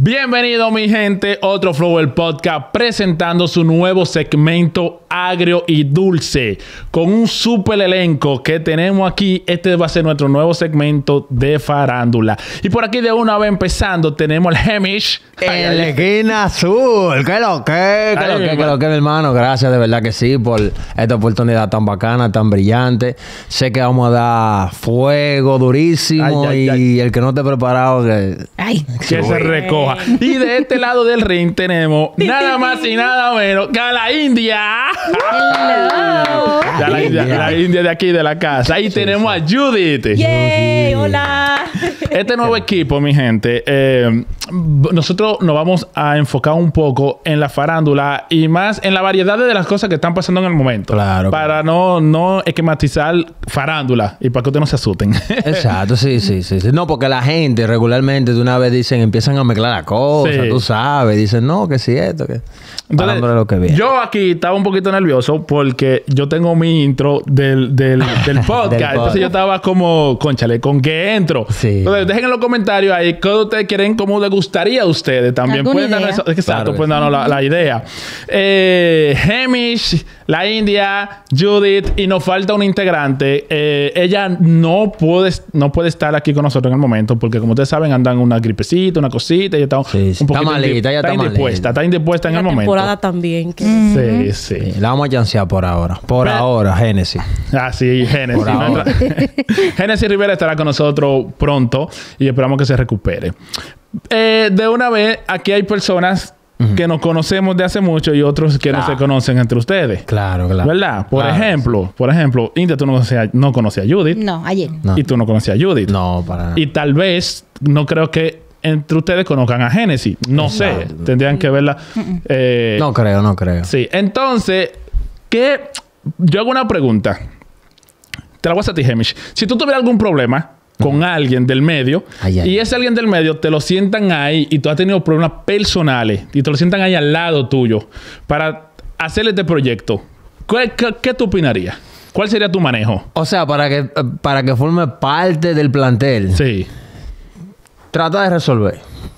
Bienvenido mi gente, otro Flow el Podcast presentando su nuevo segmento agrio y dulce con un super elenco que tenemos aquí. Este va a ser nuestro nuevo segmento de farándula. Y por aquí de una vez empezando tenemos el Hemish. El esquina azul. ¿Qué lo que? ¿Qué lo que, mi hermano? Gracias de verdad que sí por esta oportunidad tan bacana, tan brillante. Sé que vamos a dar fuego durísimo y el que no esté preparado que se recoja. Y de este lado del ring tenemos nada más y nada menos que a la India. La India de aquí de la casa. Ahí tenemos a Judith. ¡Yay! ¡Hola! Este nuevo equipo, mi gente, nosotros nos vamos a enfocar un poco en la farándula y más en la variedad de las cosas que están pasando en el momento. Claro. Para no esquematizar farándula y para que ustedes no se asusten. Exacto, sí. No, porque la gente regularmente de una vez empiezan a mezclar las cosas, tú sabes. Dicen, no, que sí esto, que... Entonces, lo que viene. Yo aquí estaba un poquito nervioso porque yo tengo mi intro del podcast. Entonces yo estaba como, cónchale, ¿con qué entro? Sí. Entonces dejen en los comentarios ahí qué ustedes quieren, cómo les gustaría a ustedes. También pueden darnos eso. Exacto, claro, pueden darnos la idea. Hemish, la India, Judith y nos falta una integrante. Ella no puede estar aquí con nosotros en el momento porque como ustedes saben andan una gripecita, una cosita y está un poquito está malita, está indispuesta en el momento. Temporada también. Sí. La vamos a chancear por ahora. Por ahora, Génesis. Ah, sí, Génesis. Génesis Rivera estará con nosotros pronto y esperamos que se recupere. De una vez, aquí hay personas que nos conocemos de hace mucho y otros que no se conocen entre ustedes. Claro. ¿Verdad? Por ejemplo, India, tú no conocías a Judith. No, ayer. No. Y tú no conocías a Judith. No, para nada. Y tal vez, no creo que entre ustedes conozcan a Génesis. No sé. Tendrían que verla. No creo. Sí. Entonces, yo hago una pregunta. Te la voy a hacer a ti, Hemish. Si tú tuvieras algún problema con alguien del medio y ese alguien del medio te lo sientan ahí y tú has tenido problemas personales y te lo sientan ahí al lado tuyo para hacerle este proyecto, ¿qué tú opinarías? ¿Cuál sería tu manejo? O sea, para que forme parte del plantel. Sí. Trata de resolver.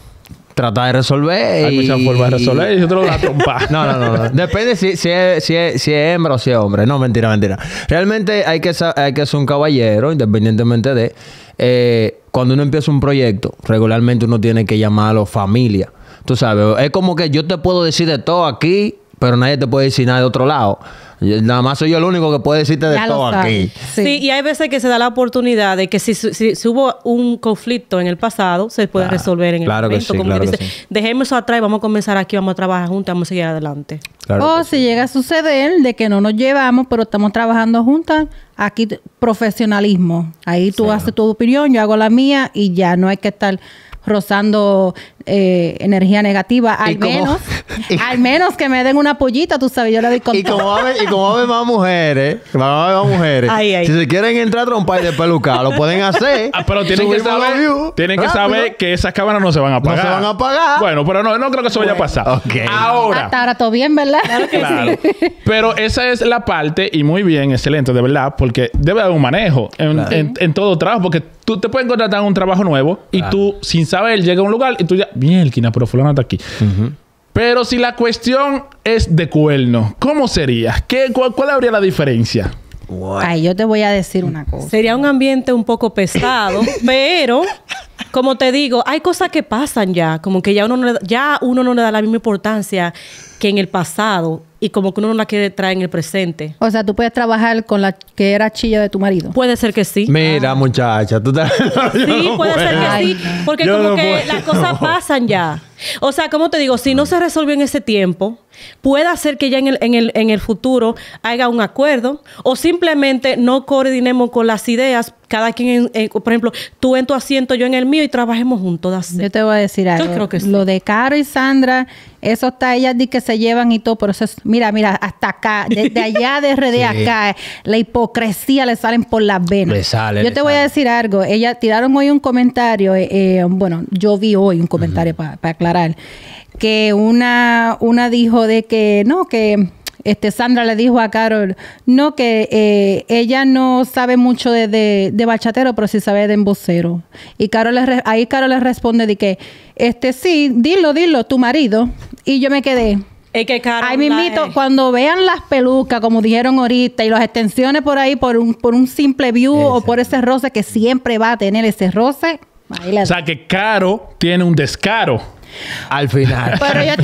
Hay muchas formas de resolver y yo te lo voy a trompar. No. Depende si es hembra o si es hombre. No, mentira. Realmente hay que ser un caballero, independientemente de... cuando uno empieza un proyecto, regularmente uno tiene que llamarlo familia. Tú sabes, es como que yo te puedo decir de todo aquí, pero nadie te puede decir nada de otro lado. Nada más soy yo el único que puede decirte de todo aquí. Sí, y hay veces que se da la oportunidad de que si hubo un conflicto en el pasado, se puede resolver en el momento. Dejemos eso atrás y vamos a comenzar aquí, vamos a trabajar juntos, vamos a seguir adelante. Si llega a suceder de que no nos llevamos, pero estamos trabajando juntas, aquí profesionalismo. Ahí tú haces tu opinión, yo hago la mía y ya no hay que estar rozando energía negativa, al menos que me den una pollita, tú sabes, yo le doy con como va a haber más mujeres, si se quieren entrar a trompar y de pelucar, lo pueden hacer. Pero tienen que saber que esas cámaras no se van a apagar. No se van a apagar. Bueno, pero no creo que eso vaya a pasar. Okay. Ahora todo bien, ¿verdad? Claro. Pero esa es la parte, y muy bien, excelente, de verdad, porque debe haber un manejo en todo trabajo, porque tú te puedes contratar en un trabajo nuevo y tú, sin saber, llega a un lugar y tú ya... Mielquina, pero fulano está aquí. Pero si la cuestión es de cuerno, ¿cómo sería? ¿Cuál habría la diferencia? Ay, yo te voy a decir una cosa. Sería un ambiente un poco pesado, pero... Como te digo, hay cosas que pasan ya. Como que ya uno no le da la misma importancia que en el pasado. Y como que uno no la quiere traer en el presente. O sea, tú puedes trabajar con la que era chilla de tu marido. Puede ser que sí. Mira, muchacha, tú te... Sí, puede ser que sí. Porque como que las cosas pasan ya. O sea, como te digo, si no se resolvió en ese tiempo, puede ser que ya en el futuro haya un acuerdo o simplemente no coordinemos con las ideas, cada quien, por ejemplo, tú en tu asiento, yo en el mío y trabajemos juntos. Yo te voy a decir algo. Yo creo que sí. Lo de Caro y Sandra, eso está ellas de que se llevan y todo, pero eso es, mira, hasta acá, desde allá de RD acá, la hipocresía le salen por las venas. Yo te voy a decir algo. Ellas tiraron hoy un comentario, bueno, yo vi hoy un comentario para aclarar, que una dijo de que no, que Sandra le dijo a Carol, no, que ella no sabe mucho de bachatero, pero sí sabe de embocero. Y Carol le responde de que, sí, dilo, tu marido. Y yo me quedé... Es que Carol... Ay, mismito, cuando vean las pelucas, como dijeron ahorita, y las extensiones por ahí, por un simple view o por ese roce que siempre va a tener ese roce... O sea, que Caro tiene un descaro. Al final.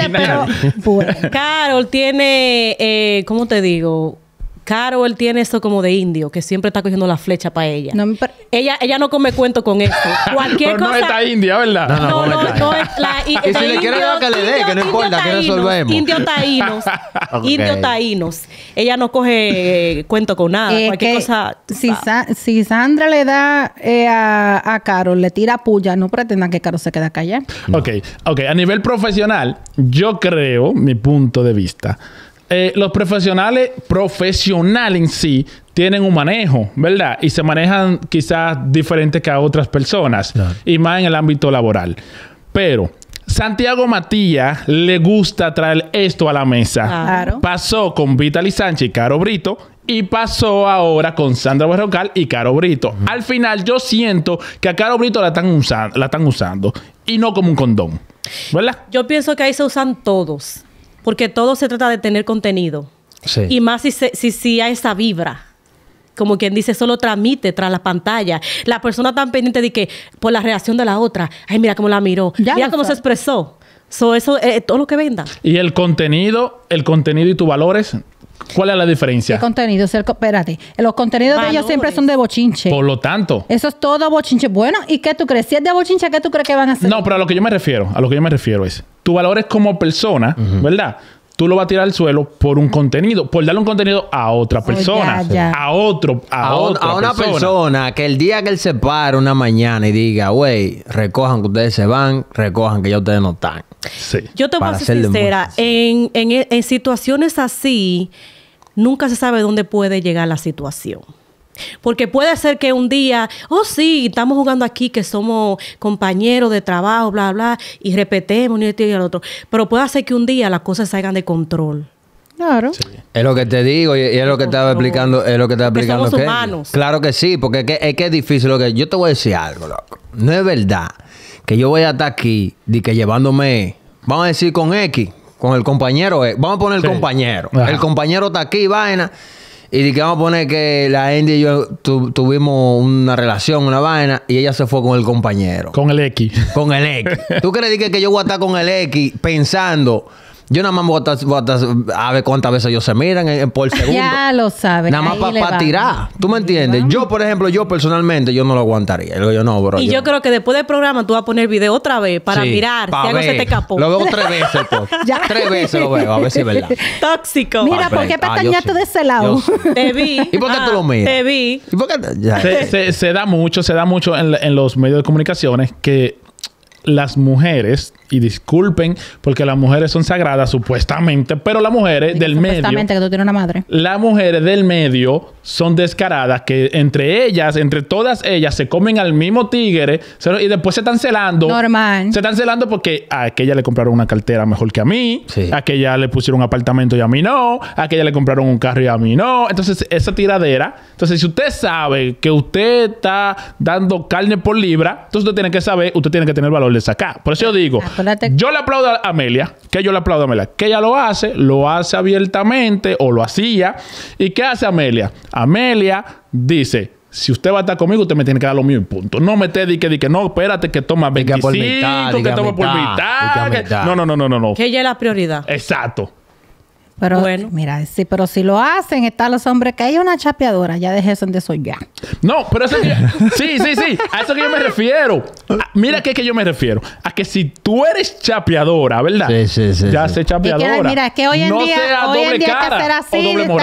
Carol tiene... ¿cómo te digo? Carol tiene esto como de indio, que siempre está cogiendo la flecha para ella. Ella no come cuento con esto. Cualquier cosa... no es esta india, ¿verdad? No es la... Y si le quiere dar que le dé, que no importa, que resolvemos. Indio taínos. Indio taínos. Ella no coge cuento con nada. Cualquier cosa... Si Sandra le da a Carol, le tira puya, no pretendan que Carol se quede callada. No. Ok. A nivel profesional, yo creo, mi punto de vista... los profesionales en sí tienen un manejo, ¿verdad? Y se manejan quizás diferente que a otras personas. Claro. Y más en el ámbito laboral. Pero Santiago Matías le gusta traer esto a la mesa. Claro. Pasó con Vitaly Sánchez y Caro Brito. Y pasó ahora con Sandra Berrocal y Caro Brito. Al final yo siento que a Caro Brito la están usando. Y no como un condón. ¿Verdad? Yo pienso que ahí se usan todos. Porque todo se trata de tener contenido. Sí. Y más si hay esa vibra. Como quien dice, solo transmite tras la pantalla. La persona está pendiente de que por la reacción de la otra. Ay, mira cómo la miró. Mira cómo se expresó. Eso es todo lo que venda. Y el contenido y tus valores... ¿Cuál es la diferencia? El contenido, espérate. Los contenidos de ellos siempre son de bochinche. Por lo tanto. Eso es todo bochinche. Bueno, ¿y qué tú crees? Si es de bochinche, ¿qué tú crees que van a hacer? No, pero a lo que yo me refiero es... Tu valores como persona, ¿verdad? Tú lo vas a tirar al suelo por un contenido. Por darle un contenido a otra persona. A una persona que el día que él se para una mañana y diga, güey, recojan que ustedes se van, recojan que ya ustedes no están. Sí. Yo te voy a ser sincera. En situaciones así, nunca se sabe dónde puede llegar la situación. Porque puede ser que un día, sí, estamos jugando aquí que somos compañeros de trabajo, bla, bla, y repetemos ni esto y el otro. Pero puede ser que un día las cosas salgan de control. Claro. Sí. Es lo que te digo y es lo que estaba explicando. Es lo que estaba explicando. Somos humanos. Claro que sí, porque es que es difícil. Yo te voy a decir algo, loco. No es verdad que yo voy a estar aquí llevándome, vamos a decir con X, con el compañero. Vamos a poner el compañero. Ajá. El compañero está aquí, vaina. Y que vamos a poner que la India y yo tuvimos una relación, una vaina, y ella se fue con el compañero. Con el X. Con el X. ¿Tú crees que yo voy a estar con el X pensando... Yo nada más voy a estar a ver cuántas veces ellos se miran por segundo. Ya lo sabes. Nada más para tirar. ¿Tú me entiendes? Yo, por ejemplo, personalmente, yo no lo aguantaría. Yo no, bro. Y yo creo que después del programa tú vas a poner el video otra vez para mirar si algo se te escapó. Lo veo 3 veces, pues. 3 veces lo veo, a ver si es verdad. Tóxico. Mira, ¿por qué pestañaste de ese lado? Te vi. ¿Y por qué tú lo miras? Te vi. ¿Y por qué? Se da mucho en los medios de comunicaciones que las mujeres, y disculpen porque las mujeres son sagradas supuestamente, pero las mujeres del medio, supuestamente que tú tienes una madre, las mujeres del medio son descaradas, que entre todas ellas se comen al mismo tigre y después se están celando. Normal. Se están celando porque a aquella le compraron una cartera mejor que a mí, a aquella le pusieron un apartamento y a mí no, a aquella le compraron un carro y a mí no. Entonces esa tiradera, si usted sabe que usted está dando carne por libra, entonces usted tiene que saber, usted tiene que tener el valor de sacar. Por eso yo digo, yo le aplaudo a Amelia, que ella lo hace abiertamente, o lo hacía. ¿Y qué hace Amelia? Amelia dice, si usted va a estar conmigo, usted me tiene que dar lo mío y punto. No me te di que no, espérate, que toma 25, que toma por mitad. No. Que ella es la prioridad. Exacto. Pero, mira, sí, pero si lo hacen, están los hombres que hay una chapeadora, ya dejen de eso ya. No, pero eso sí. A eso que yo me refiero. Mira que yo me refiero. A que si tú eres chapeadora, ¿verdad? Sí. Ya sé chapeadora. Mira, que hoy en día hay que hacer así. O doble moral.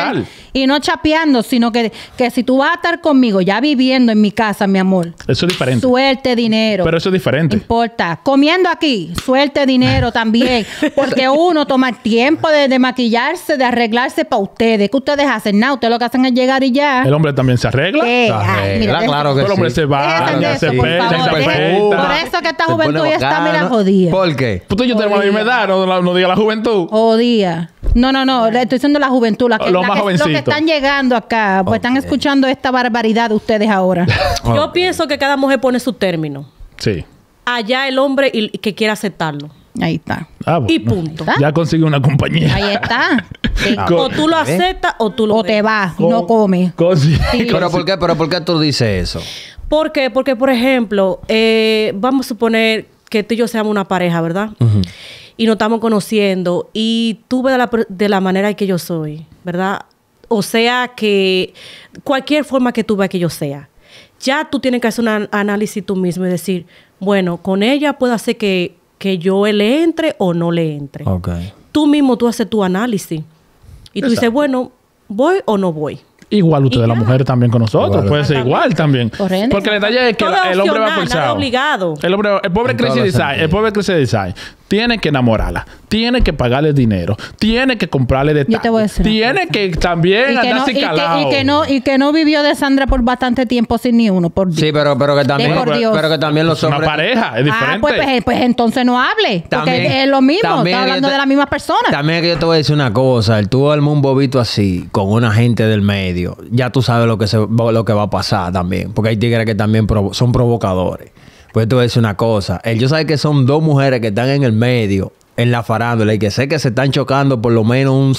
Y no chapeando, sino que si tú vas a estar conmigo ya viviendo en mi casa, mi amor. Eso es diferente. Suelte dinero. Pero eso es diferente. No importa. Comiendo aquí, suelte dinero también. Porque uno toma tiempo de maquillarse, de arreglarse para ustedes. ¿Qué ustedes hacen? Nada, ustedes lo que hacen es llegar y ya. El hombre también se arregla. Claro que El hombre sí. se va, Dejen se de eso, por peina, favor. se Dejen- afeita. Por eso que esta Se juventud pone ya está, mira, bacano. jodida. ¿Por qué? Pues tú y yo tenemos la misma edad, no diga la juventud. Jodida. No, le estoy diciendo la juventud. Los más los que jovencitos. están llegando acá, pues están escuchando esta barbaridad de ustedes ahora. Yo pienso que cada mujer pone su término. Sí. Allá el hombre y que quiera aceptarlo. Ahí está. Ah, bueno. Y punto. Ya consiguió una compañía. Ahí está. Sí. O tú lo aceptas o tú lo O te dejas. vas y no comes. ¿Pero por qué tú dices eso? ¿Por qué? Porque, por ejemplo, vamos a suponer que tú y yo seamos una pareja, ¿verdad? Y nos estamos conociendo y tú ves de la manera que yo soy, ¿verdad? O sea, que cualquier forma que tú veas que yo sea, ya tú tienes que hacer un análisis tú mismo y decir, bueno, con ella puede hacer que yo le entre o no le entre. Ok. Tú mismo tú haces tu análisis y tú dices, bueno, ¿voy o no voy? Igual ustedes, Y las ya. mujeres, también con nosotros. Igual. Puede ser igual también. Correcto. Porque el detalle es que Todo es el hombre va opcional, forzado. nada obligado. El pobre En Crazy todos los Design, sentidos. el pobre Crazy Design tiene que enamorarla, tiene que pagarle dinero, tiene que comprarle detalles, Yo te voy a decir una tiene que también andar sin calado. y que no vivió de Sandra por bastante tiempo sin ni uno, por Dios. Sí, pero que también, por Dios. pero que también los Es una hombres... pareja, es diferente. Pues entonces no hable. Porque También- es lo mismo. también Está hablando yo te- de la misma persona. También es que yo te voy a decir una cosa. El tú armar un bobito así con una gente del medio, ya tú sabes lo que va a pasar también. Porque hay tigres que también son provocadores. Pues te voy a decir una cosa. Yo sé que son dos mujeres que están en el medio, en la farándula, y que sé que se están chocando por lo menos un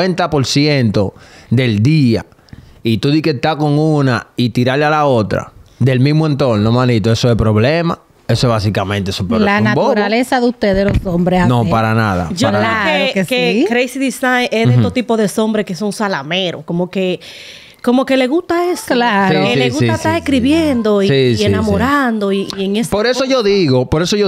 50% del día. Y tú di que estás con una y tirarle a la otra del mismo entorno, manito. Eso es problema. Eso es básicamente eso. Pero La es un bobo. naturaleza de ustedes, los hombres. No, así. para nada. Yo para creo nada. Claro que que sí. Crazy Design es de estos tipos de hombres que son salameros, como que le gusta eso. Claro. Sí, Le sí, gusta sí, estar sí, escribiendo sí. y Sí, enamorando y en eso. Por eso yo digo,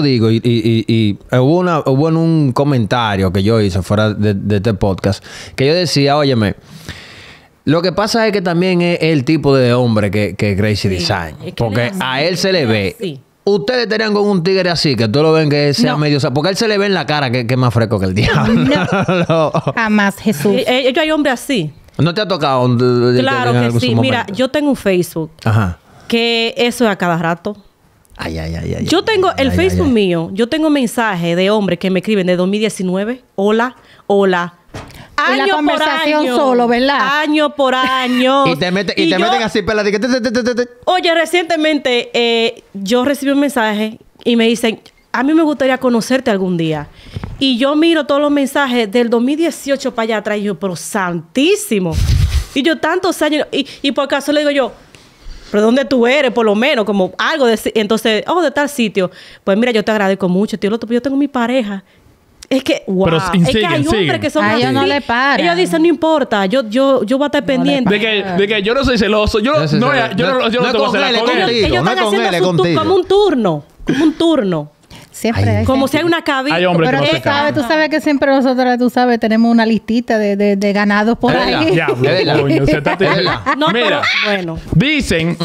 y hubo en un comentario que yo hice fuera de este podcast, que yo decía, óyeme, lo que pasa es que también es el tipo de hombre que Crazy Design. es que Porque él es a así, él se le él ve. es así. Ustedes estarían con un tigre así, que tú lo ven que sea No. medio... porque a él se le ve en la cara que es más fresco que el diablo. No. Jamás, Jesús. Ellos hay hombres así. ¿No te ha tocado? Claro que sí. Mira, yo tengo un Facebook Ajá. que eso es a cada rato. Ay. Yo tengo el ay, Facebook ay. mío. Yo tengo mensajes de hombres que me escriben de 2019. Hola. Y la Año por conversación año. solo, ¿verdad? Año por año. Y te meten yo- así peladito. Oye, recientemente yo recibí un mensaje y me dicen, a mí me gustaría conocerte algún día. Y yo miro todos los mensajes del 2018 para allá atrás y yo, pero santísimo. Y yo tantos años, y por acaso le digo yo, ¿pero dónde tú eres? Por lo menos, como algo de... Entonces, de tal sitio. Pues mira, yo te agradezco mucho, tío. Yo tengo mi pareja. Es que, wow. Pero es que hay siguen. hombres que son A así. ellos no le paran. Ellos dicen, no importa, yo voy a estar pendiente. De que yo no soy celoso. Yo no No, tengo no que con celar él, con es él. contigo. Ellos no están es con él, es haciendo contigo. como un turno. Siempre. Ay. Como si hay una cabina. Hay hombres que Pero no se casan. tú sabes que siempre nosotros, tú sabes, tenemos una listita de ganados por Es ahí. verdad. Diablo, Es verdad. coño, se está Es verdad. No, Mira, pero, bueno. dicen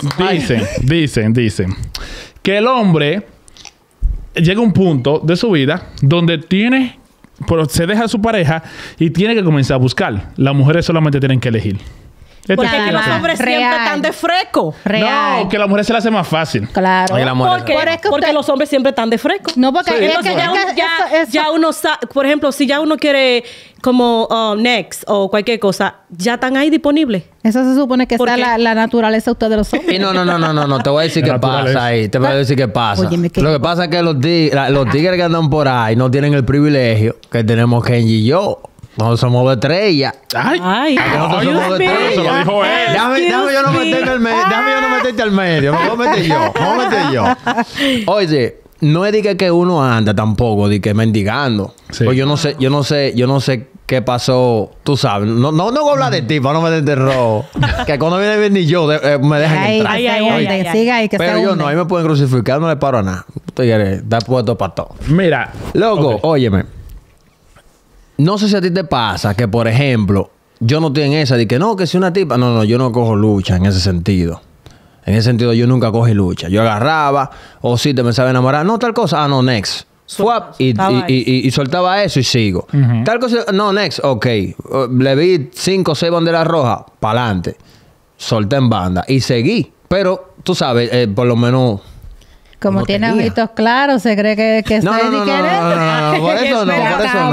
que el hombre llega a un punto de su vida donde se deja a su pareja y tiene que comenzar a buscar. Las mujeres solamente tienen que elegir. Este Porque es es que el los tema. hombres Real. siempre están de fresco. Real. No, que a la mujer se le hace más fácil. Claro. Ay, la mujer ¿Por qué? Pero es que Porque usted- los hombres siempre están de fresco. No, porque Sí, es eso que es Ya, bueno. ya uno sabe, por ejemplo, si ya uno quiere como Next o cualquier cosa, ya están ahí disponibles. eso se supone que ¿Por está qué? la naturaleza de ustedes los hombres. Y no. Te voy a decir La qué pasa naturaleza. ahí. Te voy a decir qué pasa. Óyeme, ¿qué? Lo que pasa es que los tigres que andan por ahí no tienen el privilegio que tenemos Kenji y yo. Nosotros somos de estrella. Ay, Nosotros somos de Eso estrella. lo dijo él. Déjame yo no meterte al medio. Déjame yo no meterte al medio. Me voy a meter yo. Oye, no es de que uno anda tampoco de que mendigando. Sí. Pues yo no sé qué pasó. Tú sabes. No voy a hablar de ti para no meterte en rojo. Que cuando viene bien ni yo me dejan Ay, entrar. Ay, que se ay, hunde, ay, ay. siga ahí, que Pero se yo hunde. no, a mí me pueden crucificar, no le paro a nada. Tigre, está puesto para todo. Mira. Loco, ok. óyeme. No sé si a ti te pasa que, por ejemplo, yo no estoy en esa de que no, que si una tipa. No, yo no cojo lucha en ese sentido. En ese sentido, yo nunca cogí lucha. Yo agarraba, o si te pensaba enamorar, no, tal cosa, no, next. Swap, y soltaba eso y sigo. Tal cosa, no, next, ok. Le vi 5 o 6 banderas rojas, pa'lante. Solté en banda y seguí. Pero, tú sabes, por lo menos... Como tiene ojitos claros, se cree que no, por eso no.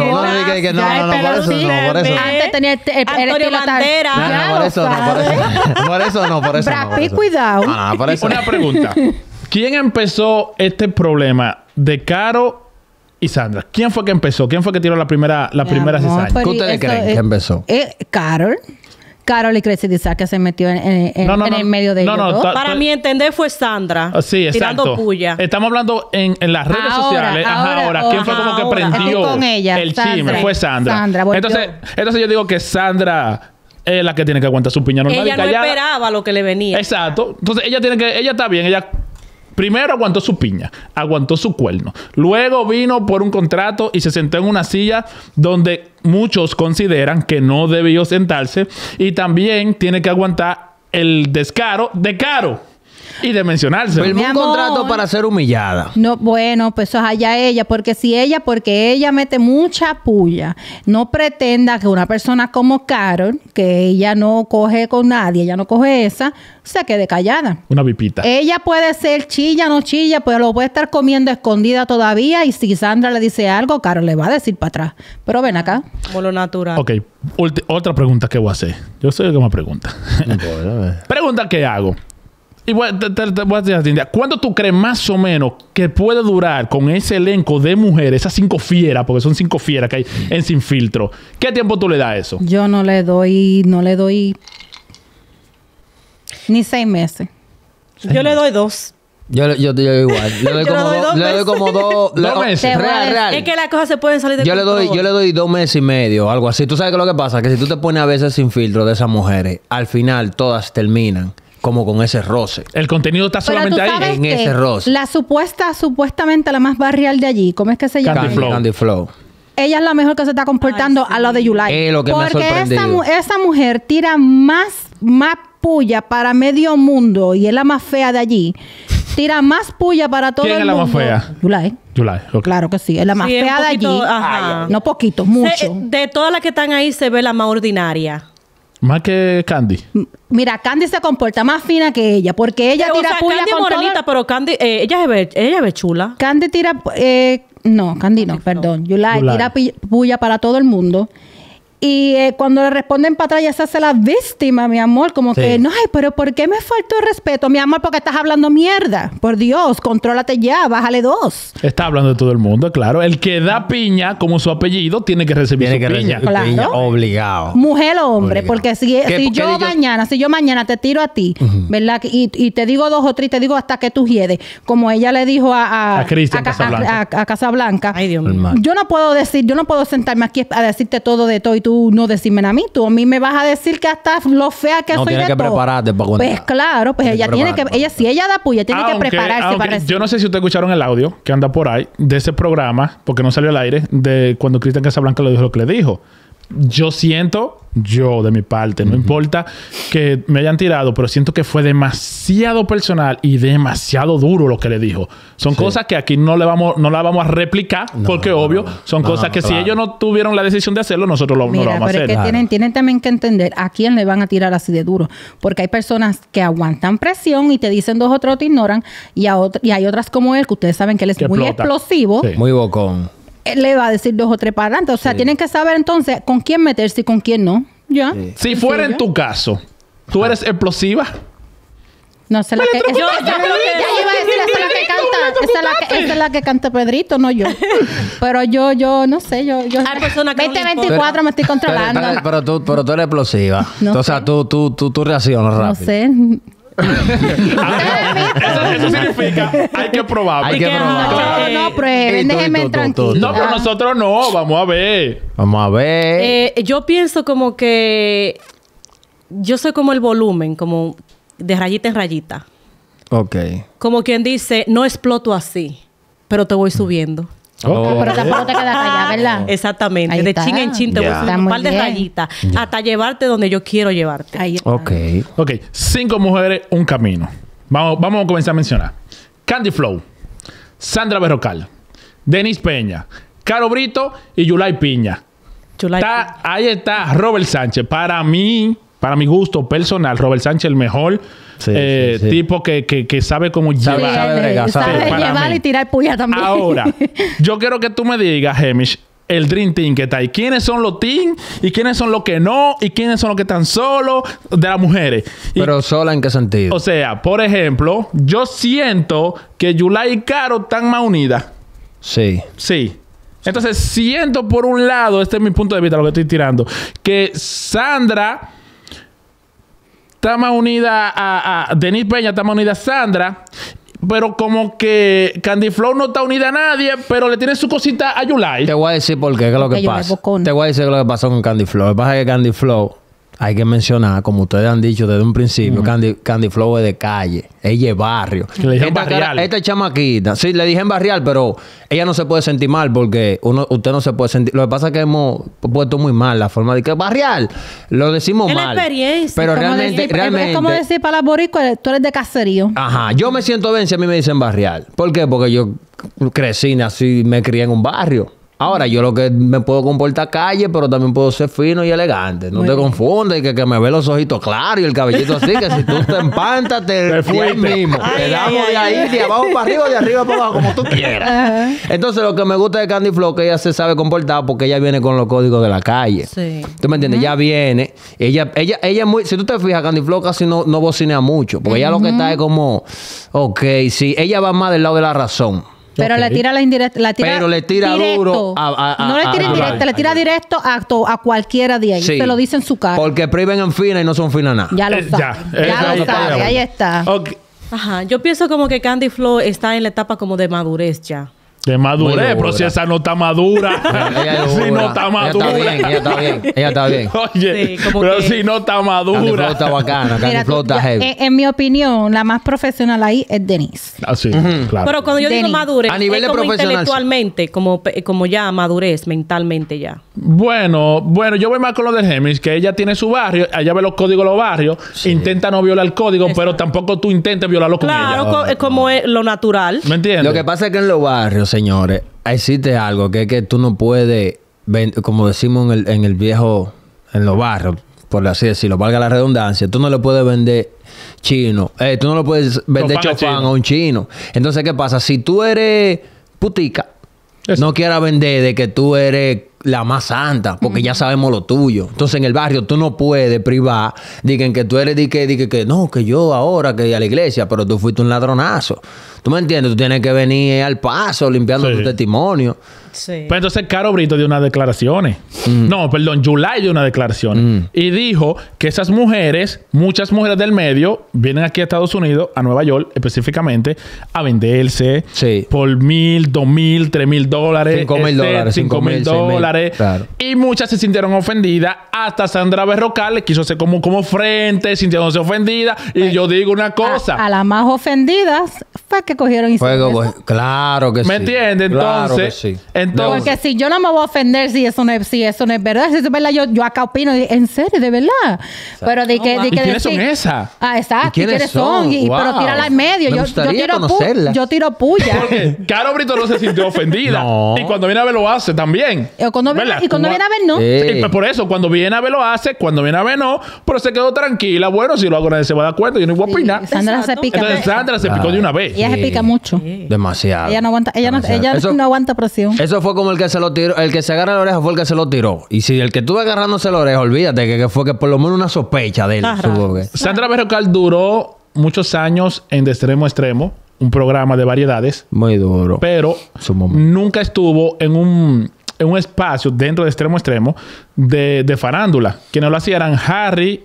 Antes tenía el Antonio Bandera. Por eso no. Brad Pitt, cuidado. Por eso. Una pregunta. ¿Quién empezó este problema de Caro y Sandra? ¿Quién fue que empezó? ¿Quién fue que tiró la primera cizaña? ¿Qué ustedes creen que empezó? Carol y Crazy Design que se metió en el medio de ellos dos. Para mi entender fue Sandra. Sí, exacto. Tirando puya. Estamos hablando en las redes sociales. Ahora. ¿Quién fue como que prendió con ella, el Sandra. chisme? Fue Sandra. Entonces yo digo que Sandra es la que tiene que aguantar su piña normal. Ella no esperaba lo que le venía. Exacto. Entonces ella está bien. Ella primero aguantó su piña, aguantó su cuerno. Luego vino por un contrato y se sentó en una silla donde muchos consideran que no debió sentarse. Y también tiene que aguantar el descaro de Caro y de mencionarse. Firmó un contrato para ser humillada. No, bueno, pues eso es allá ella. Porque ella mete mucha puya. No pretenda que una persona como Carol, que ella no coge con nadie, ella no coge esa, se quede callada. Una vipita. Ella puede ser chilla, no chilla, pero lo puede estar comiendo escondida todavía. Y si Sandra le dice algo, Carol le va a decir para atrás. Pero ven acá. Como lo natural. Ok. Otra pregunta que voy a hacer. Yo sé que me pregunta. Pregunta que hago. Y te voy a decir, Cintia, ¿cuánto tú crees más o menos que puede durar con ese elenco de mujeres, esas 5 fieras, porque son 5 fieras que hay en Sin Filtro? ¿Qué tiempo tú le das a eso? Yo no le doy ni 6 meses. Yo le doy 2. Yo igual. Le doy como 2 meses. Real. Es que las cosas se pueden salir de Yo le doy 2 meses y medio, algo así. ¿Tú sabes qué es lo que pasa? Que si tú te pones a veces Sin Filtro de esas mujeres, al final todas terminan como con ese roce. El contenido está solamente ahí. En ese roce. La supuestamente la más barrial de allí, ¿cómo es que se llama? Candy Flow. Ella es la mejor que se está comportando a lo de Yulai. Es lo que me ha sorprendido. Porque esa mujer tira más puya para medio mundo y es la más fea de allí. Tira más puya para todo el mundo. ¿Quién es la más fea? Yulai. Okay. Claro que sí. Es la más fea de allí. Ajá. No poquito, mucho. De todas las que están ahí se ve la más ordinaria. Más que Candy. Mira, Candy se comporta más fina que ella, porque ella tira puya Candy con morenita, todo. pero Candy, ella ve chula. Candy tira... no, Candy no, perdón. Yulai tira puya para todo el mundo. Y cuando le responden para atrás, ya se hace la víctima, mi amor. Como que, no, ay, pero ¿por qué me faltó el respeto? Mi amor, porque estás hablando mierda. Por Dios, contrólate ya, bájale 2. Está hablando de todo el mundo, claro. El que da piña, como su apellido, tiene que recibir su piña. Piña obligado. Mujer o hombre, porque si yo mañana te tiro a ti, ¿verdad? Y te digo 2 o 3, te digo hasta que tú hiedes, como ella le dijo a Cristian Casablanca. A Casablanca. Ay, Dios mío. Yo no puedo sentarme aquí a decirte todo de todo y tú no decirme a mí. Tú a mí me vas a decir que hasta lo fea que soy de todo. No tienes que prepararte para aguantar. Pues claro, pues ella tiene que... Si ella da puya, tiene que prepararse para recibir. Yo no sé si ustedes escucharon el audio que anda por ahí de ese programa, porque no salió al aire, de cuando Cristian Casablanca le dijo lo que le dijo. Yo siento, de mi parte, no importa que me hayan tirado, pero siento que fue demasiado personal y demasiado duro lo que le dijo. Son cosas que aquí no la vamos a replicar, porque obvio, son cosas que si ellos no tuvieron la decisión de hacerlo, nosotros no lo vamos a hacer. Pero es que tienen también que entender a quién le van a tirar así de duro. Porque hay personas que aguantan presión y te dicen 2 o 3 o te ignoran. Y hay otras como él, que ustedes saben que él es muy explosivo. Sí. Muy bocón. Le va a decir 2 o 3 para adelante. O sea, tienen que saber entonces con quién meterse y con quién no. ¿Ya? Sí. Si fuera en tu caso, ¿tú eres explosiva? No sé la que... Esa es la que canta Pedrito, no yo. Pero yo no sé, yo Hay personas que 2024 me estoy controlando. Pero tú eres explosiva. No o sea, tú reaccionas rápido. No sé. Eso significa hay que probar. Hay que probar. No prueben, déjenme tranquilo. No, pero nosotros no. Vamos a ver. Vamos a ver. Yo pienso como que yo soy como el volumen, como de rayita en rayita. Ok. Como quien dice, no exploto así, pero te voy subiendo. Pero tampoco te quedas callada, ¿verdad? Exactamente. Ahí De está. chin en chin te voy a Está un muy par de bien. rayitas hasta llevarte donde yo quiero llevarte. Ahí está. Ok. Ok. 5 mujeres, un camino. Vamos a comenzar a mencionar. Candy Flow, Sandra Berrocal, Denise Peña, Caro Brito y Yulai Piña. Ahí está Robert Sánchez. Para mi gusto personal, Robert Sánchez el mejor tipo que sabe cómo Sabe llevar. bregar, Sabe para llevar mí. y tirar puya también. Ahora, yo quiero que tú me digas, Hemish, el Dream Team que está ahí. ¿Quiénes son los team? ¿Y quiénes son los que no? ¿Y quiénes son los que están solos? De las mujeres. Pero sola, ¿en qué sentido? O sea, por ejemplo, yo siento que Yulai y Caro están más unidas. Sí. Sí. Entonces, siento por un lado, este es mi punto de vista, lo que estoy tirando, que Sandra está más unida a Denise Peña, está más unida a Sandra, pero como que Candy Flow no está unida a nadie, pero le tiene su cosita a Yulai. Te voy a decir por qué, qué es lo Porque que Yulai pasa. bocona. Te voy a decir qué es lo que pasó con Candy Flow. Lo que pasa es que Candy Flow, hay que mencionar, como ustedes han dicho desde un principio, Candy Flow es de calle. Ella es barrio. Que le dijeron barrial. Esta chamaquita, sí, le dije en barrial, pero ella no se puede sentir mal porque usted no se puede sentir. Lo que pasa es que hemos puesto muy mal la forma de que barrial. Lo decimos Es la mal. experiencia. Pero Como realmente, decir- Es como decir para las boricuas, tú eres de caserío. Ajá, yo me siento bien si a mí me dicen barrial. ¿Por qué? Porque yo crecí, nací, me crié en un barrio. Ahora, yo lo que me puedo comportar calle, pero también puedo ser fino y elegante. No Muy te bien. confundas y que me ve los ojitos claros y el cabellito así, que si tú te empantas, te fuiste mismo. Te damos de ahí, de abajo para arriba, de arriba para abajo, como tú quieras. Entonces, lo que me gusta de Candy Flow es que ella se sabe comportar porque ella viene con los códigos de la calle. Sí. ¿Tú me entiendes? Ya viene. Ella es muy... Si tú te fijas, Candy Flow casi no bocinea mucho. Porque ella lo que está es como... Ok, sí. Ella va más del lado de la razón. Pero Ok. le tira la indirecta. Pero le tira directo. duro No le tira a- indirecta, le tira directo a cualquiera de ellos. Sí. Se lo dice en su cara. Porque priven en fina y no son finas nada. Ya lo sabe. Ya lo sabe. Ahí está. Ok. Ajá. Yo pienso como que Candy Flow está en la etapa como de madurez ya. De madurez, Muy pero dura. si esa no está madura. Ella es si dura. no está madura. Ella está bien. Ella está bien. Oye, Sí, como pero que- si no está Candy Flow madura. está bacana. Candy Mira, Flow está ya, heavy. en mi opinión, la más profesional ahí es Denise. Ah, sí, claro. Pero cuando yo digo Denny. madurez, A nivel es de como profesional, intelectualmente, como ya madurez mentalmente ya. Bueno, yo voy más con lo del Hemish, que ella tiene su barrio, ella ve los códigos de los barrios, intenta no violar el código, pero tampoco tú intentes violarlo con Claro, ella. es como es lo natural. ¿Me entiendes? Lo que pasa es que en los barrios, señores, existe algo que es que tú no puedes, como decimos en el viejo, en los barrios, por así decirlo, valga la redundancia, tú no le puedes vender chino, tú no le puedes vender Chofán a chofán chino. a un chino. Entonces, ¿qué pasa? Si tú eres putica, Eso. no quieras vender de que tú eres la más santa, porque ya sabemos lo tuyo. Entonces, en el barrio tú no puedes privar, digan que tú eres, que no, que yo ahora que a la iglesia, pero tú fuiste un ladronazo. ¿Tú me entiendes? Tú tienes que venir al paso limpiando Sí. tu testimonio. Sí. Pero entonces Caro Brito dio unas declaraciones. No, perdón, Yulai dio unas declaraciones. Y dijo que esas mujeres, muchas mujeres del medio, vienen aquí a Estados Unidos, a Nueva York específicamente, a venderse Sí. por $1,000, $2,000, $3,000. $5,000, $5,000 $6,000. Claro. Y muchas se sintieron ofendidas. Hasta Sandra Berrocal le quiso hacer como frente, sintiéndose ofendida. Y yo digo una cosa. A las más ofendidas fue que cogieron y Fuego, hicieron eso. pues, claro que sí. ¿Me entiendes? Claro que Entonces, sí. entonces Porque si yo no me voy a ofender si eso no es verdad, si eso es verdad, yo acá opino, en serio, de verdad. Pero de que, wow. de ¿Y que quiénes son decir- esas? Ah, exacto. ¿Y quiénes son? son? Pero Wow. tírala en medio. Me Yo gustaría tiro conocerlas. yo tiro puya. Porque Caro Brito no se sintió ofendida. No. Y cuando viene a ver lo hace también. Y cuando viene ¿Verdad? a ver, no. Sí. Y pues por eso, cuando viene a ver lo hace, cuando viene a ver no, pero se quedó tranquila. Bueno, si lo hago nadie se va a dar cuenta, yo no voy a opinar. Sandra se Exacto. pica. Entonces Sandra se picó de una vez. Ella se pica mucho. Demasiado. Ella no aguanta, ella Demasiado. no aguanta presión. Eso fue como el que se lo tiró, el que se agarra la oreja fue el que se lo tiró. Y si el que estuvo agarrándose la oreja, olvídate que fue que por lo menos una sospecha de él. Ajá. supongo que. Sandra Berrocal duró muchos años en De Extremo a Extremo, un programa de variedades, Muy duro. pero Su momento. nunca estuvo en un espacio dentro de Extremo a Extremo de farándula. Quienes lo hacían eran Harry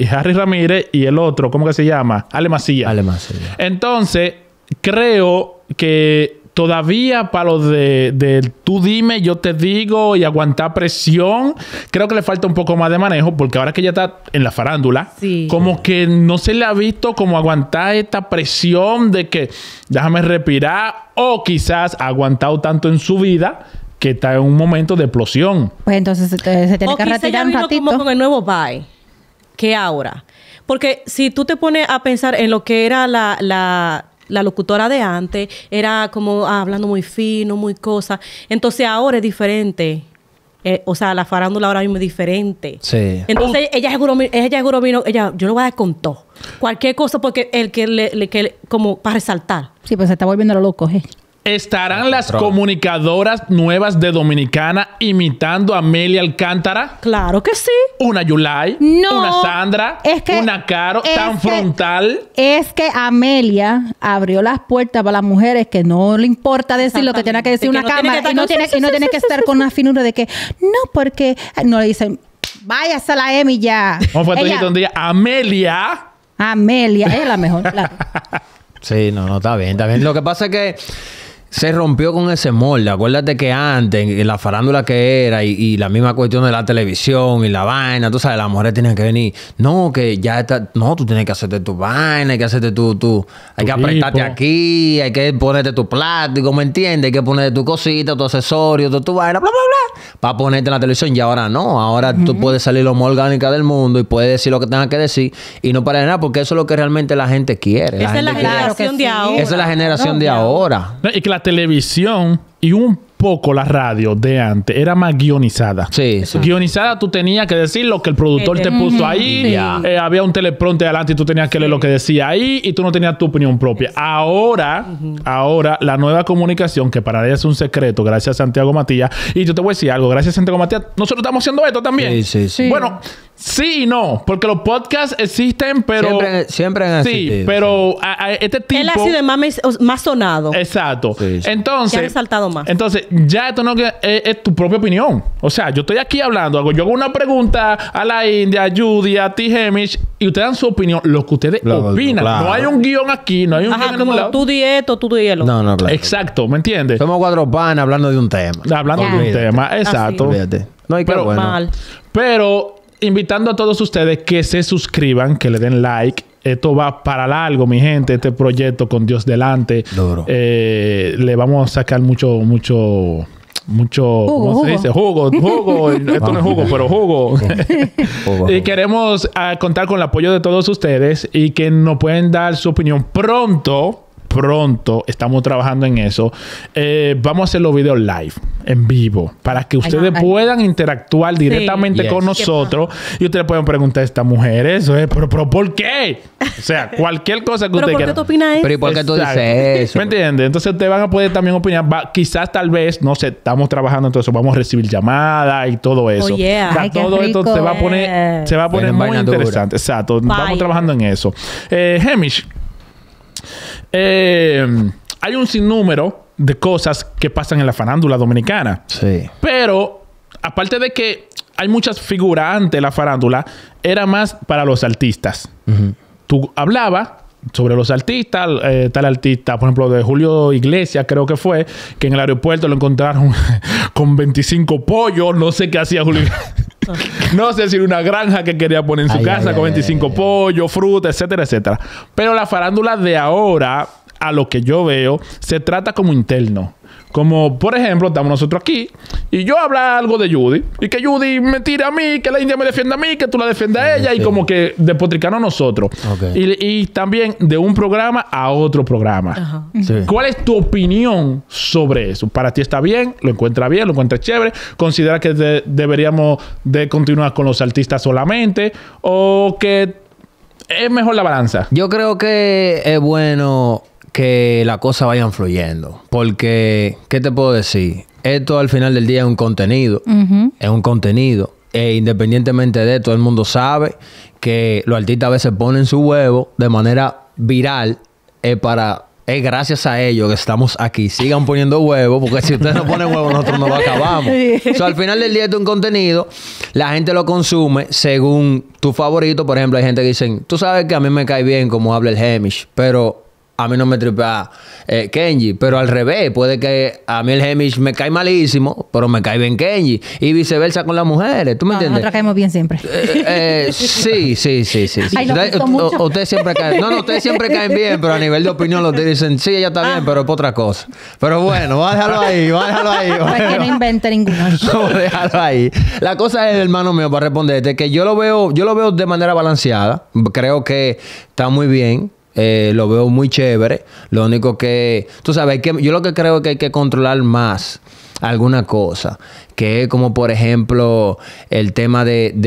Ramírez y el otro, ¿cómo que se llama? Ale Macías. Dale más. Sí. Entonces, creo que todavía para lo de tú dime, yo te digo y aguantar presión, creo que le falta un poco más de manejo porque ahora que ella está en la farándula, como que no se le ha visto como aguantar esta presión de que déjame respirar o quizás ha aguantado tanto en su vida que está en un momento de explosión. Pues entonces se tiene que retirar un ratito. Como con el nuevo bye que ahora. Porque si tú te pones a pensar en lo que era la locutora de antes, era como hablando muy fino, muy cosa. Entonces ahora es diferente. O sea, la farándula ahora mismo es diferente. Sí. Entonces ella seguro vino, yo lo voy a dar con todo. Cualquier cosa porque el que como para resaltar. Sí, pues se está volviendo loco, ¿Estarán las comunicadoras nuevas de Dominicana imitando a Amelia Alcántara? Claro que sí. Una Yulai, no, una Sandra, una Caro, tan frontal. Es que Amelia abrió las puertas para las mujeres que no le importa decir lo que tiene que decir una cámara y no tiene que estar con una finura de que no, porque no le dicen váyase a la Emi ya. ¿Cómo fue un día? Amelia, ella es la mejor, claro. Sí, no, está bien. Lo que pasa es que se rompió con ese molde. Acuérdate que antes, en la farándula que era y la misma cuestión de la televisión y la vaina, tú sabes, las mujeres tenían que venir. No, que ya está... No, tú tienes que hacerte tu vaina, hay que hacerte hay que apretarte aquí, hay que ponerte tu plástico, ¿me entiendes? Hay que ponerte tu cosita, tu accesorio, tu vaina, bla, bla, bla, para ponerte en la televisión. Y ahora no. Ahora tú puedes salir lo más orgánica del mundo y puedes decir lo que tengas que decir y no para nada, porque eso es lo que realmente la gente quiere. Esa es la generación de ahora. Esa es la generación de ahora. Y que la televisión y un poco la radio de antes era más guionizada. Sí. Guionizada, tú tenías que decir lo que el productor te puso ahí. Había un teleprompter adelante y tú tenías que leer lo que decía ahí y tú no tenías tu opinión propia. Ahora, la nueva comunicación, que para ella es un secreto, gracias a Santiago Matías. Y yo te voy a decir algo, gracias a Santiago Matías, nosotros estamos haciendo esto también. Sí. Bueno, sí y no, porque los podcasts existen, pero... Siempre han existido. Sí, pero a este tipo... Él ha sido más sonado. Exacto. Sí. Entonces... Ya ha resaltado más. Entonces, ya esto no es tu propia opinión. O sea, yo estoy aquí hablando, yo hago una pregunta a la India, a Judy, a T. Hemish, y ustedes dan su opinión, lo que ustedes opinan. Claro. No hay un guión aquí, no hay un guión en ningún lado. Tú di esto, tú di el otro. No, claro. Exacto, ¿me entiendes? Somos cuatro panas hablando de un tema. Hablando de un tema, exacto. No hay que bueno. Mal. Pero invitando a todos ustedes que se suscriban, que le den like. Esto va para largo, mi gente. Este proyecto con Dios delante. Duro. Le vamos a sacar mucho ¿cómo se dice? Jugo. Esto no es jugo, pero jugo. Y queremos contar con el apoyo de todos ustedes y que nos pueden dar su opinión pronto. Estamos trabajando en eso. Vamos a hacer los videos live, en vivo, para que ustedes puedan interactuar directamente con nosotros y ustedes pueden preguntar a esta mujer eso, pero ¿por qué? O sea, cualquier cosa que ustedes quieran. ¿Pero por qué tú opinas eso? Pero ¿y por qué tú dices eso? ¿Me entiendes? Entonces ustedes van a poder también opinar. Quizás, tal vez, no sé, estamos trabajando en todo eso. Vamos a recibir llamadas y todo eso. Oh, yeah. Ay, qué todo esto rico. se va a poner muy interesante. Exacto. Vamos trabajando en eso. Hemish, hay un sinnúmero de cosas que pasan en la farándula dominicana. Sí. Pero, aparte de que hay muchas figuras antes de la farándula, era más para los artistas. Tú hablabas sobre los artistas, tal artista, por ejemplo, de Julio Iglesias, creo que fue, que en el aeropuerto lo encontraron con 25 pollos. No sé qué hacía Julio Iglesias. No sé si era una granja que quería poner en su casa con 25 pollos, fruta, etcétera, etcétera. Pero la farándula de ahora, a lo que yo veo, se trata como interno. Como, por ejemplo, estamos nosotros aquí y yo hablar algo de Judy y que Judy me tire a mí, que la India me defienda a mí, que tú la defiendas a ella y como que despotricarnos nosotros. Y también de un programa a otro programa. ¿Cuál es tu opinión sobre eso? ¿Para ti está bien? ¿Lo encuentras bien? ¿Lo encuentras chévere? ¿Considera que deberíamos de continuar con los artistas solamente? ¿O que es mejor la balanza? Yo creo que es bueno que las cosas vayan fluyendo. Porque, ¿qué te puedo decir? Esto al final del día es un contenido. Es un contenido. E independientemente de todo el mundo sabe que los artistas a veces ponen su huevo de manera viral. Es gracias a ellos que estamos aquí. Sigan poniendo huevos, porque si ustedes no ponen huevos, nosotros no lo acabamos. Al final del día, esto es un contenido. La gente lo consume según tu favorito. Por ejemplo, hay gente que dicen, tú sabes que a mí me cae bien como habla el Hemish, pero a mí no me tripea Kenji. Pero al revés, puede que a mí el Hemish me cae malísimo, pero me cae bien Kenji. Y viceversa con las mujeres. ¿Tú me entiendes? Nosotros caemos bien siempre. Sí. Ay, lo siento mucho. Ustedes siempre caen. No, ustedes siempre caen bien, pero a nivel de opinión los dicen, sí, ella está bien, pero es por otra cosa. Pero bueno, va a dejarlo ahí. Para que no invente ninguno. Vamos a dejarlo ahí. La cosa es, hermano mío, para responderte, que yo lo veo de manera balanceada. Creo que está muy bien. Lo veo muy chévere. Lo único que... Tú sabes, yo lo que creo es que hay que controlar más alguna cosa. Que es como, por ejemplo, el tema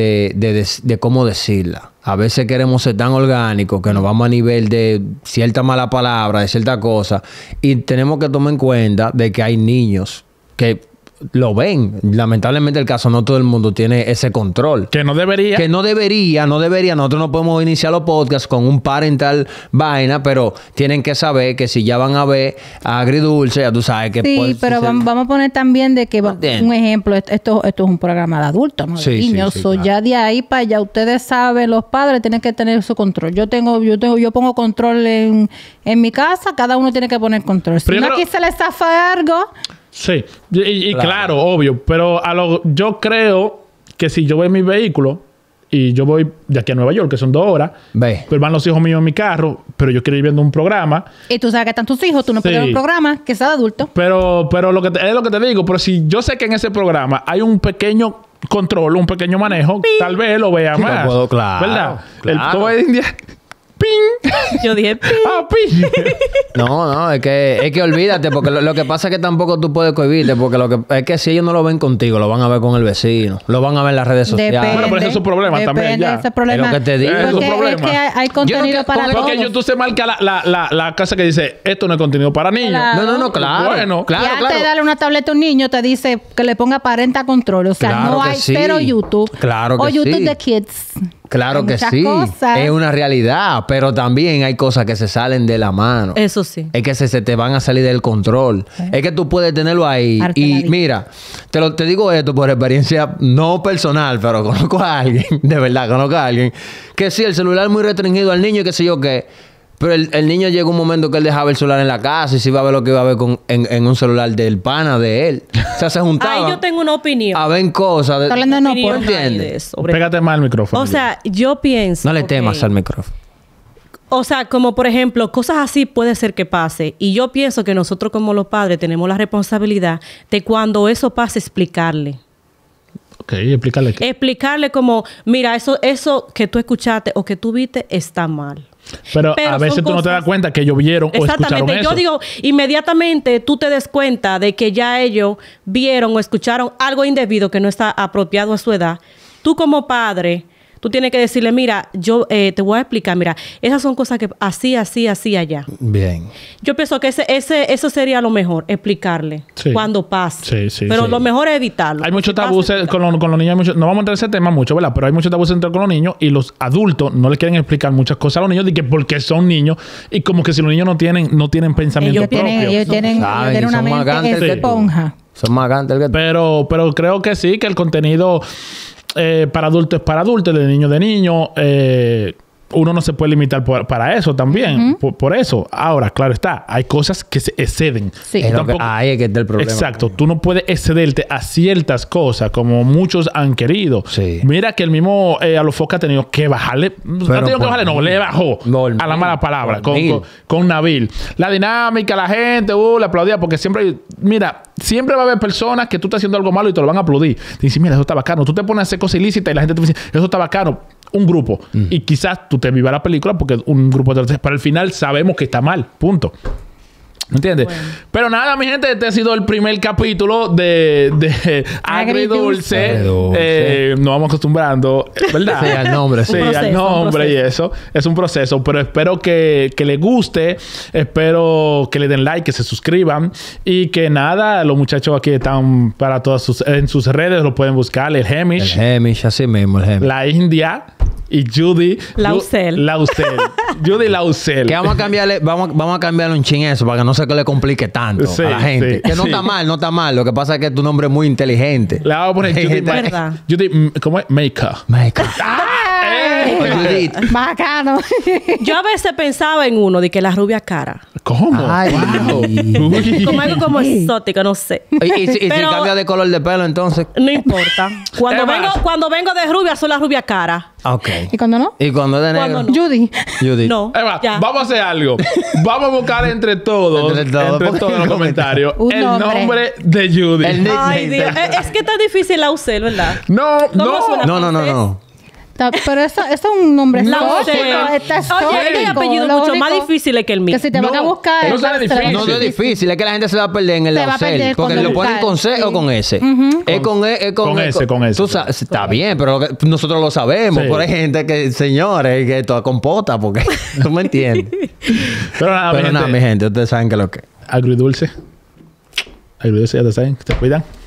de cómo decirla. A veces queremos ser tan orgánicos que nos vamos a nivel de cierta mala palabra, de cierta cosa. Y tenemos que tomar en cuenta de que hay niños que lo ven. Lamentablemente el caso no todo el mundo tiene ese control. Que no debería. No debería. Nosotros no podemos iniciar los podcasts con un parental vaina, pero tienen que saber que si ya van a ver a Agridulce, ya tú sabes que... Sí, pero vamos a poner también de que, un ejemplo, esto es un programa de adultos, no de niños. Sí, claro. Ya de ahí para allá, ustedes saben, los padres tienen que tener su control. Yo pongo control en mi casa, cada uno tiene que poner control. Si no aquí se le zafa algo... Sí, y claro, obvio, pero yo creo que si yo voy en mi vehículo y yo voy de aquí a Nueva York, que son 2 horas, pues van los hijos míos en mi carro, pero yo quiero ir viendo un programa. Y tú sabes que están tus hijos, tú no puedes ver un programa que sea de adulto. Pero es lo que te digo, pero si yo sé que en ese programa hay un pequeño control, un pequeño manejo, tal vez lo vea más. Puedo, claro. ¿Verdad? Claro. El India... ¡Ping! Yo dije ¡ping! ¡Ah, ping! No, es que olvídate, porque lo que pasa es que tampoco tú puedes cohibirte, porque es que si ellos no lo ven contigo, lo van a ver con el vecino, lo van a ver en las redes sociales. Bueno, pero ese es su problema también, ya. Ese problema. Es lo que te digo. Es su problema. Es que hay contenido para todos. Porque YouTube se marca la casa que dice, esto no es contenido para niños. Claro. No, claro. Bueno, claro. Y antes de darle una tableta a un niño, te dice que le ponga parental control. O sea, claro no hay cero YouTube. Claro que o YouTube sí. de kids. Claro que sí. Cosas. Es una realidad, pero también hay cosas que se salen de la mano. Eso sí. Es que se te van a salir del control. Es que tú puedes tenerlo ahí. Y mira, te digo esto por experiencia no personal, pero conozco a alguien, de verdad, conozco a alguien, que sí, el celular muy restringido al niño y qué sé yo qué. Pero el niño llega un momento que él dejaba el celular en la casa y se iba a ver lo que iba a ver en un celular del pana de él. O sea, se juntaban. Ahí yo tengo una opinión. A ver cosas. Está hablando de no, ¿No entiendes? Pégate más al micrófono. O sea, yo pienso... No le temas al micrófono. O sea, como por ejemplo, cosas así puede ser que pase. Y yo pienso que nosotros como los padres tenemos la responsabilidad de cuando eso pase explicarle. Ok, explícale. Explicarle como, mira, eso que tú escuchaste o que tú viste está mal. Pero a veces tú no te das cuenta que ellos vieron o escucharon eso. Yo digo, inmediatamente tú te des cuenta de que ya ellos vieron o escucharon algo indebido que no está apropiado a su edad. Tú como padre, tú tienes que decirle, mira, yo te voy a explicar, mira, esas son cosas que así allá. Bien. Yo pienso que eso sería lo mejor, explicarle cuando pase. Sí, pero lo mejor es evitarlo. Hay muchos tabús con los niños. No vamos a entrar en ese tema mucho, ¿verdad? Pero hay muchos tabús entre con los niños y los adultos no les quieren explicar muchas cosas a los niños de que porque son niños y como que si los niños no tienen pensamiento propio. Ellos tienen una mente esponja. Son más gantes que... Pero creo que sí, que el contenido... para adultos es para adultos, de niño de niño. Uno no se puede limitar para eso también. Por eso. Ahora, claro está, hay cosas que se exceden. Sí. Ahí es que está el problema. Exacto. Tú no puedes excederte a ciertas cosas como muchos han querido. Sí. Mira que el mismo Alofoque ha tenido que bajarle. Le bajó a la mala palabra con Nabil. La dinámica, la gente, le aplaudía porque siempre... Mira, siempre va a haber personas que tú estás haciendo algo malo y te lo van a aplaudir. Te dicen, mira, eso está bacano. Tú te pones a hacer cosas ilícitas y la gente te dice, eso está bacano. Un grupo. Y quizás tú te vivas la película porque un grupo de... Pero al final sabemos que está mal. Punto. ¿Me entiendes? Bueno. Pero nada, mi gente, este ha sido el primer capítulo de Agridulce. Nos vamos acostumbrando, ¿verdad? Sí, al nombre. Sí, al nombre y eso. Es un proceso. Pero espero que les guste. Espero que le den like, que se suscriban. Y que nada, los muchachos aquí están para todas en sus redes. Lo pueden buscar. El Hemish. El Hemish, así mismo, el Hemish. La India. Y Judy Lausel. Judy Lausel. Que vamos a cambiarle un chin eso para que no se le complique tanto a la gente. Que no está mal. Lo que pasa es que tu nombre es muy inteligente. Le vamos a poner Judy. ¿Cómo es? Maker. Judith. Bacano. Yo a veces pensaba en uno de que la rubia cara. ¿Cómo? Ay, Wow. no. Uy. Como algo como exótico, no sé. Y si Pero- cambia de color de pelo, entonces. No importa. Cuando Es más. cuando vengo de rubia, soy la rubia cara. Ok. ¿Y cuando no? ¿Y cuando es de negro? Cuando no. Judy. Judith. No. Eva, ya. vamos a hacer algo. Vamos a buscar entre todos, Entre todos, los comentarios, Un el nombre. nombre de Judy. El nickname. Ay, Dios. Es que está difícil la usar, ¿verdad? No, ¿Cómo suena? No. Pero eso es un nombre La exótico. usé. Está Oye, hay exótico. apellidos Lo mucho más único difíciles que el mío. Que si te van a No, buscar... no sale difícil. No, no es difícil. Es que la gente se va a perder en el Se va a Lausel. perder Porque cuando lo ponen buscar. con C o Sí. con S. Es con E, es Con S, con S. Tú sabes, está bien, pero nosotros lo sabemos. Sí. Pero hay gente que, señores, que toda compota, porque tú me entiendes. Pero nada, Pero nada, mi gente, ustedes saben que lo que. Agridulce. Agridulce, ya te saben. ¿Te cuidan?